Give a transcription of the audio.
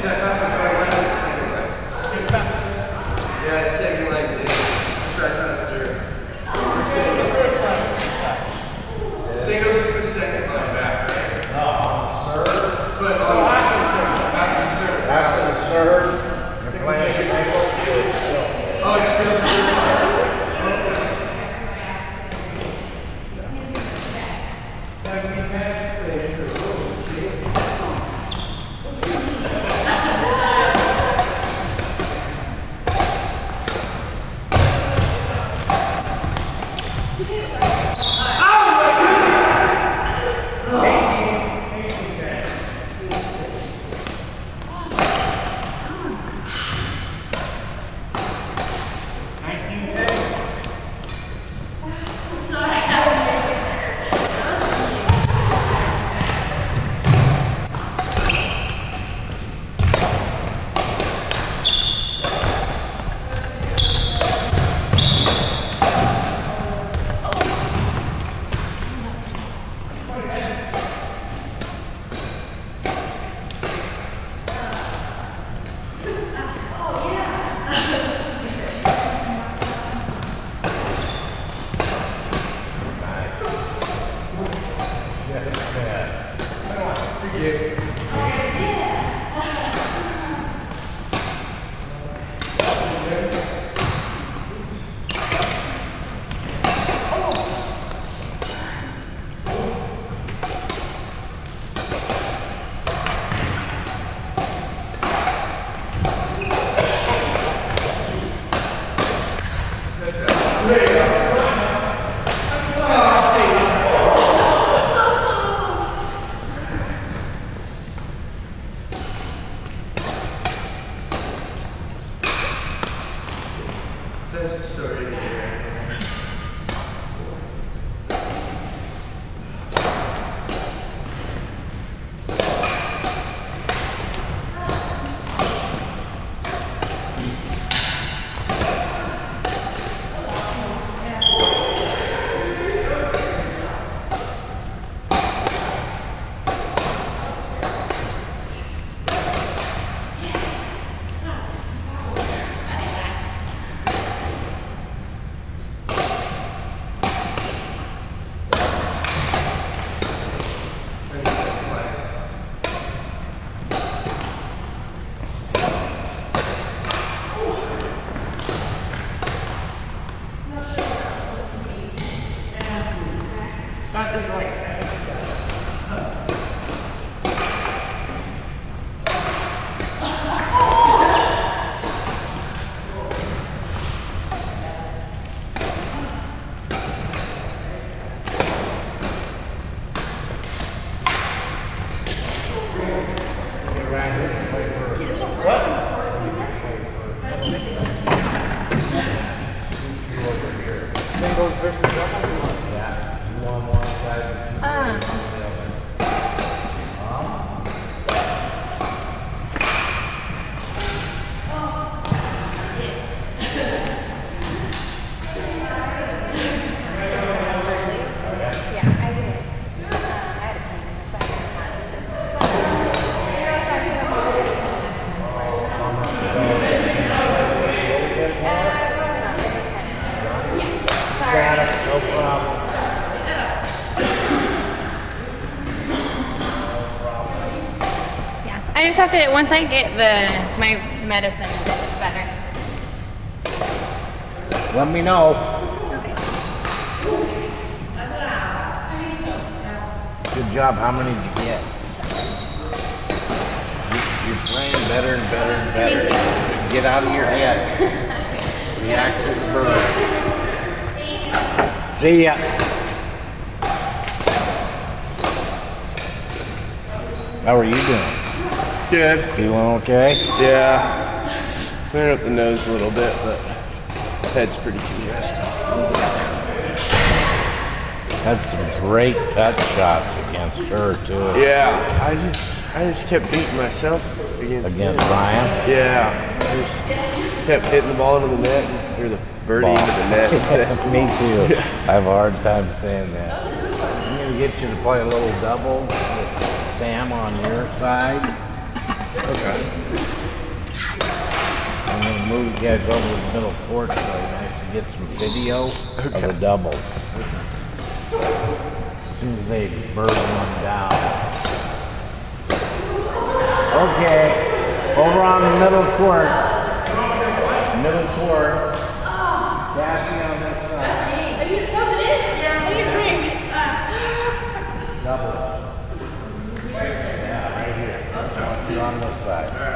Yeah, second leg's in. Faster. Singles is the second line back, right? Serve. But after serve. After the serve, you're playing single. Oh, it's still this line. That's the story here. Singles versus doubles? Yeah. You on one side, you on the other. No problem. Yeah, I just have to, once I get my medicine, it's better. Let me know. Okay. Good job. How many did you get? You're playing better and better and better. Get out of your head. React to the bird. See ya. How are you doing? Good. Feeling okay? Yeah. Clearing up the nose a little bit, but head's pretty congested. Had some great touch shots against her too. Yeah. I just kept beating myself against Ryan? Yeah. I just kept hitting the ball into the net, or the birdie into the net. Me too. I have a hard time saying that. I'm going to get you to play a little double with Sam on your side. Okay. move you guys over to the middle court so I can get some video of the doubles. As soon as they burn one down. Okay, over on the middle court. Middle court. Cassie on this side. That was it? Yeah. I need a drink. Double. Yeah, right here. I want you on this side.